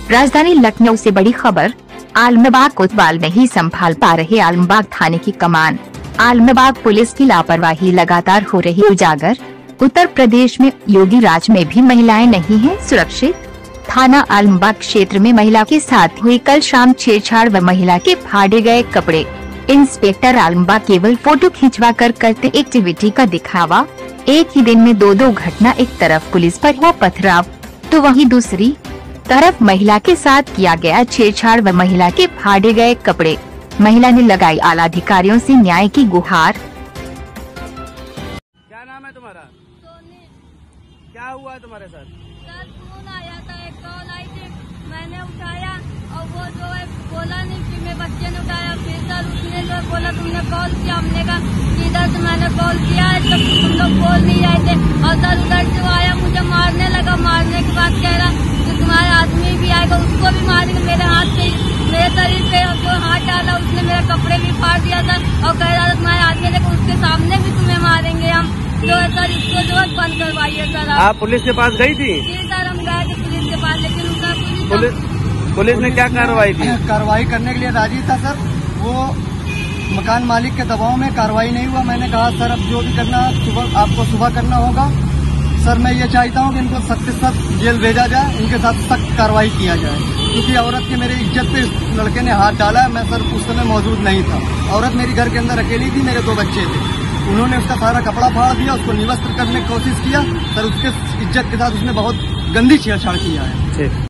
राजधानी लखनऊ से बड़ी खबर। आलमबाग कोतवाल नहीं संभाल पा रहे आलमबाग थाने की कमान। आलमबाग पुलिस की लापरवाही लगातार हो रही उजागर। उत्तर प्रदेश में योगी राज में भी महिलाएं नहीं हैं सुरक्षित। थाना आलमबाग क्षेत्र में महिला के साथ हुई कल शाम छेड़छाड़ व महिला के फाड़े गए कपड़े। इंस्पेक्टर आलमबाग केवल फोटो खिंचवा कर करते एक्टिविटी का दिखावा। एक ही दिन में दो घटना, एक तरफ पुलिस पर हुआ पथराव तो वहीं दूसरी तरफ महिला के साथ किया गया छेड़छाड़ व महिला के फाड़े गए कपड़े। महिला ने लगाई आला अधिकारियों से न्याय की गुहार। क्या नाम है तुम्हारा? सोनी। क्या हुआ है तुम्हारे साथ? कल फोन आया था, एक कॉल आई थी, मैंने उठाया और वो जो है बोला नहीं कि मेरे बच्चे ने उठाया। फिर सर उसने जो बोला तुमने कॉल किया, हमने कहा इधर से मैंने कॉल किया है तो तुम लोग बोल नहीं रहे थे। और सर उधर से आया, मुझे मारने लगा। मारने के बाद कह रहा तुम्हारा आदमी भी आएगा, उसको भी मारेंगे। मेरे हाथ पे, मेरे शरीर पे जो हाथ डाला उसने मेरे कपड़े भी फाड़ दिया था और कह रहा था तुम्हारे आदमी ने उसके सामने भी तुम्हें मारेंगे हम। जो है सर इसको जो है बंद करवाइए सर। आप पुलिस के पास गई थी? जी सर, हम गए थे पुलिस के पास, लेकिन उसका पुलिस ने क्या कार्रवाई की? कार्रवाई करने के लिए राजी था सर। वो मकान मालिक के दबाव में कार्रवाई नहीं हुआ। मैंने कहा सर अब जो भी करना सुबह आपको सुबह करना होगा। सर मैं ये चाहता हूँ कि इनको सख्त से सख्त जेल भेजा जाए, इनके साथ सख्त कार्रवाई किया जाए, क्योंकि औरत की मेरी इज्जत पे इस लड़के ने हाथ डाला है। मैं सर उस समय मौजूद नहीं था। औरत मेरी घर के अंदर अकेली थी, मेरे 2 बच्चे थे। उन्होंने उसका सारा कपड़ा फाड़ दिया, उसको निवस्त्र करने की कोशिश किया। सर उसके इज्जत के साथ उसने बहुत गंदी छेड़छाड़ किया है।